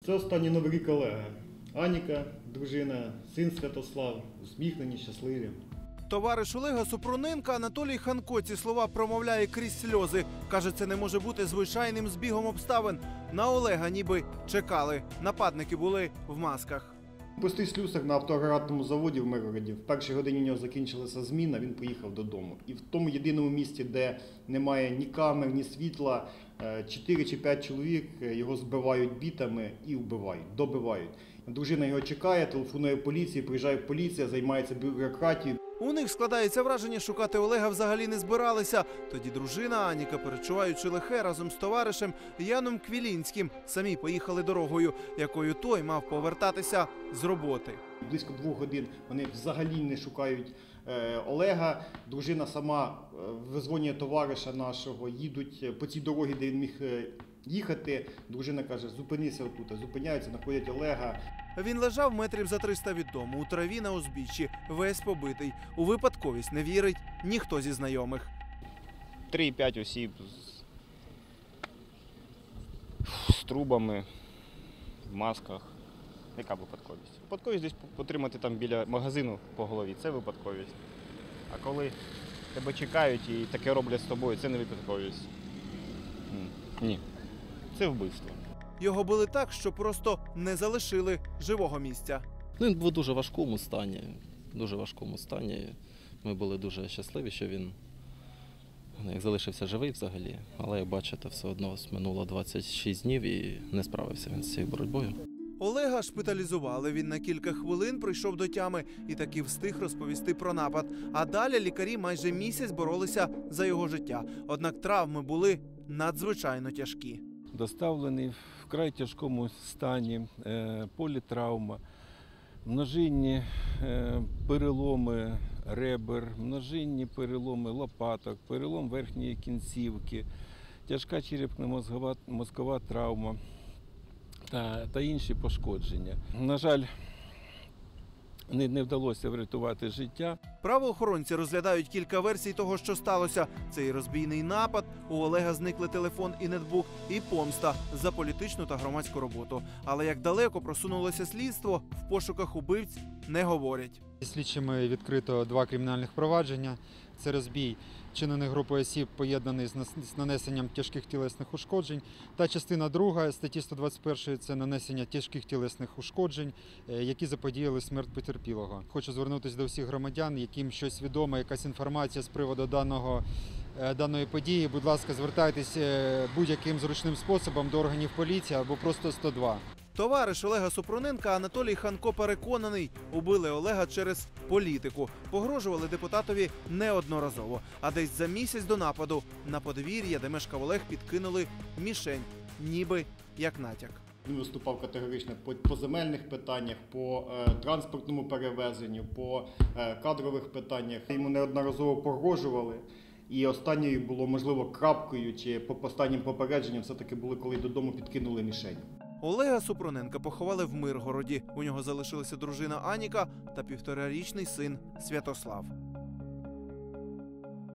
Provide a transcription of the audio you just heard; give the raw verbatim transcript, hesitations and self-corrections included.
Це останній Новий рік Олега. Аніка, дружина, син Святослав, усміхнені, щасливі. Товариш Олега Супруненка Анатолій Ханко ці слова промовляє крізь сльози. Каже, це не може бути звичайним збігом обставин. На Олега ніби чекали. Нападники були в масках. Простий слюсар на автоагрегатному заводі в Миргороді. В першій годині у нього закінчилася зміна, він поїхав додому. І в тому єдиному місці, де немає ні камер, ні світла, чотири чи п'ять чоловік його збивають бітами і вбивають, добивають. Дружина його чекає, телефонує поліції, приїжджає поліція, займається бюрократією. У них складається враження, шукати Олега взагалі не збиралися. Тоді дружина Аніка, перечуваючи лихе, разом з товаришем Яном Квілінським, самі поїхали дорогою, якою той мав повертатися з роботи. Близько двох годин вони взагалі не шукають е, Олега. Дружина сама е, визвонює товариша нашого, їдуть по цій дорозі, де він міг е, їхати. Дружина каже, зупинися отут. Зупиняються, знаходять Олега. Він лежав метрів за триста від дому, у траві на узбіччі, весь побитий. У випадковість не вірить ніхто зі знайомих. Три-п'ять осіб з, з трубами, в масках. Яка випадковість? Випадковість десь потримати там біля магазину по голові – це випадковість. А коли тебе чекають і таке роблять з тобою – це не випадковість. Ні, це вбивство. Його били так, що просто не залишили живого місця. Ну, він був у дуже важкому стані, дуже важкому стані. Ми були дуже щасливі, що він як залишився живий взагалі. Але, як бачите, все одно минуло двадцять шість днів і не справився він з цією боротьбою. Олега шпиталізували. Він на кілька хвилин прийшов до тями і таки встиг розповісти про напад. А далі лікарі майже місяць боролися за його життя. Однак травми були надзвичайно тяжкі. Доставлений в вкрай тяжкому стані, політравма, множинні переломи ребер, множинні переломи лопаток, перелом верхньої кінцівки, тяжка черепно-мозкова травма та, та інші пошкодження. На жаль, не, не вдалося врятувати життя. Правоохоронці розглядають кілька версій того, що сталося. Це і розбійний напад, у Олега зникли телефон і нетбук, і помста за політичну та громадську роботу. Але як далеко просунулося слідство, в пошуках убивць не говорять. Слідчими відкрито два кримінальних провадження. Це розбій, вчинений групою осіб, поєднаний з нанесенням тяжких тілесних ушкоджень. Та частина друга статті сто двадцять першої – це нанесення тяжких тілесних ушкоджень, які заподіяли смерть потерпілого. Хочу звернутися до всіх громадян, яким щось відомо, якась інформація з приводу даного, даної події. Будь ласка, звертайтесь будь-яким зручним способом до органів поліції або просто сто два. Товариш Олега Супруненка Анатолій Ханко переконаний, убили Олега через політику. Погрожували депутатові неодноразово. А десь за місяць до нападу на подвір'я, де мешкав Олег, підкинули мішень, ніби як натяк. Він виступав категорично по, по земельних питаннях, по е, транспортному перевезенню, по е, кадрових питаннях. Йому неодноразово погрожували. І останньою було, можливо, крапкою чи останнім попередженням все-таки були, коли додому підкинули мішень. Олега Супруненка поховали в Миргороді. У нього залишилася дружина Аніка та півторарічний син Святослав.